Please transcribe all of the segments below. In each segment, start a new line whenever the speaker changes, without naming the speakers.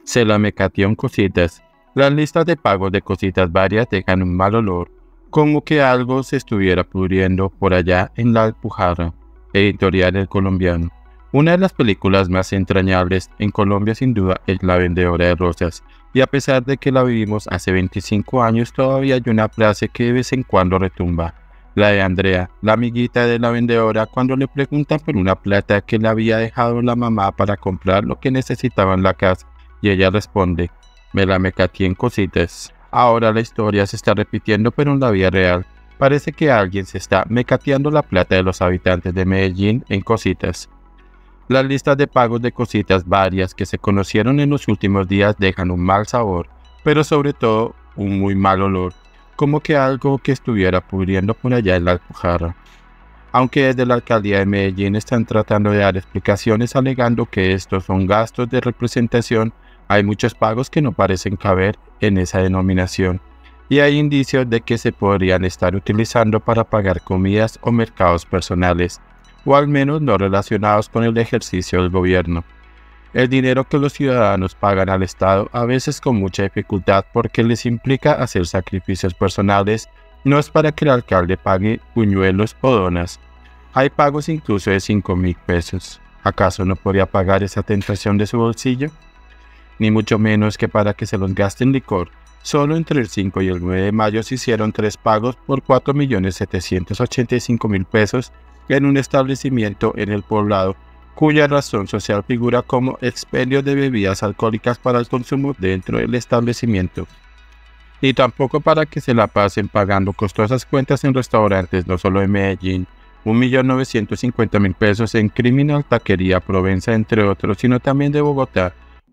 Se la mecateó en Cositas. Las listas de pagos de Cositas varias dejan un mal olor, como que algo se estuviera pudriendo por allá en la Alpujarra. Editorial El Colombiano. Una de las películas más entrañables en Colombia sin duda es La Vendedora de Rosas, y a pesar de que la vivimos hace 25 años todavía hay una frase que de vez en cuando retumba. La de Andrea, la amiguita de la vendedora, cuando le preguntan por una plata que le había dejado la mamá para comprar lo que necesitaba en la casa, y ella responde: me la mecateé en Cositas. Ahora la historia se está repitiendo pero en la vida real. Parece que alguien se está mecateando la plata de los habitantes de Medellín en Cositas. Las listas de pagos de Cositas varias que se conocieron en los últimos días dejan un mal sabor, pero sobre todo un muy mal olor, como que algo que estuviera pudriendo por allá en la Alpujarra. Aunque desde la alcaldía de Medellín están tratando de dar explicaciones alegando que estos son gastos de representación, hay muchos pagos que no parecen caber en esa denominación, y hay indicios de que se podrían estar utilizando para pagar comidas o mercados personales, o al menos no relacionados con el ejercicio del gobierno. El dinero que los ciudadanos pagan al Estado, a veces con mucha dificultad porque les implica hacer sacrificios personales, no es para que el alcalde pague buñuelos o donas. Hay pagos incluso de 5.000 pesos. ¿Acaso no podría pagar esa tentación de su bolsillo? Ni mucho menos que para que se los gaste en licor. Solo entre el 5 y el 9 de mayo se hicieron 3 pagos por 4.785.000 pesos en un establecimiento en El Poblado, cuya razón social figura como expendio de bebidas alcohólicas para el consumo dentro del establecimiento. Y tampoco para que se la pasen pagando costosas cuentas en restaurantes, no solo en Medellín, 1.950.000 pesos en Criminal Taquería Provenza, entre otros, sino también de Bogotá,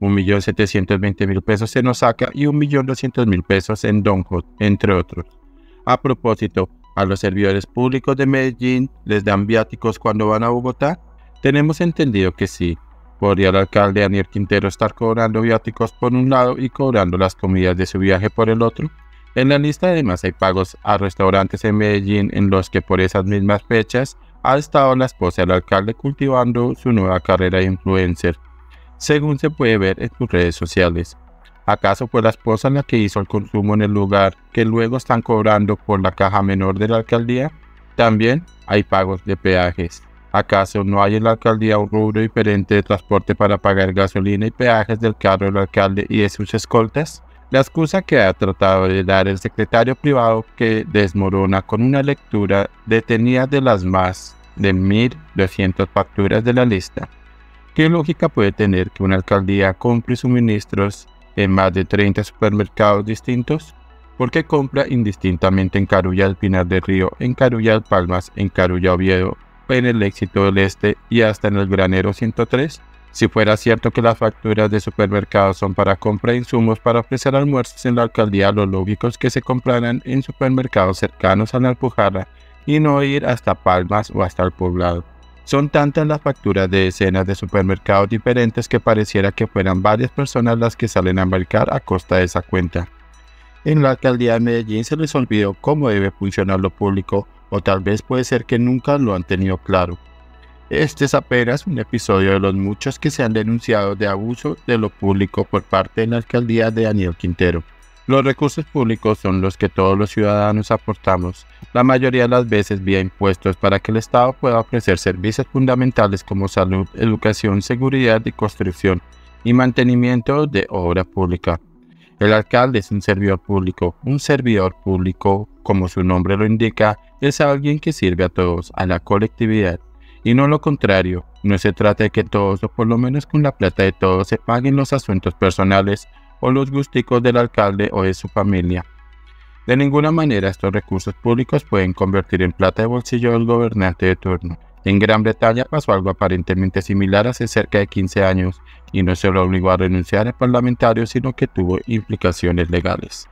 1.720.000 pesos en Osaka y 1.200.000 pesos en Don Hot, entre otros. A propósito, ¿a los servidores públicos de Medellín les dan viáticos cuando van a Bogotá? Tenemos entendido que sí. ¿Podría el alcalde Daniel Quintero estar cobrando viáticos por un lado y cobrando las comidas de su viaje por el otro? En la lista además hay pagos a restaurantes en Medellín en los que por esas mismas fechas ha estado la esposa del alcalde cultivando su nueva carrera de influencer, según se puede ver en sus redes sociales. ¿Acaso fue la esposa la que hizo el consumo en el lugar que luego están cobrando por la caja menor de la alcaldía? También hay pagos de peajes. ¿Acaso no hay en la alcaldía un rubro diferente de transporte para pagar gasolina y peajes del carro del alcalde y de sus escoltas? La excusa que ha tratado de dar el secretario privado, que desmorona con una lectura detenida de las más de 1.200 facturas de la lista. ¿Qué lógica puede tener que una alcaldía compre suministros en más de 30 supermercados distintos? ¿Por qué compra indistintamente en Carulla del Pinar del Río, en Carulla del Palmas, en Carulla Oviedo, en el Éxito del Este y hasta en el Granero 103? Si fuera cierto que las facturas de supermercados son para compra de insumos para ofrecer almuerzos en la alcaldía, lo lógico es que se compraran en supermercados cercanos a la Alpujarra y no ir hasta Palmas o hasta El Poblado. Son tantas las facturas de decenas de supermercados diferentes que pareciera que fueran varias personas las que salen a mercar a costa de esa cuenta. En la alcaldía de Medellín se les olvidó cómo debe funcionar lo público, o tal vez puede ser que nunca lo han tenido claro. Este es apenas un episodio de los muchos que se han denunciado de abuso de lo público por parte de la alcaldía de Daniel Quintero. Los recursos públicos son los que todos los ciudadanos aportamos, la mayoría de las veces vía impuestos, para que el Estado pueda ofrecer servicios fundamentales como salud, educación, seguridad y construcción y mantenimiento de obra pública. El alcalde es un servidor público. Un servidor público, como su nombre lo indica, es alguien que sirve a todos, a la colectividad. Y no lo contrario, no se trata de que todos, o por lo menos con la plata de todos, se paguen los asuntos personales o los gusticos del alcalde o de su familia. De ninguna manera estos recursos públicos pueden convertir en plata de bolsillo del gobernante de turno. En Gran Bretaña pasó algo aparentemente similar hace cerca de 15 años, y no se lo obligó a renunciar al parlamentario, sino que tuvo implicaciones legales.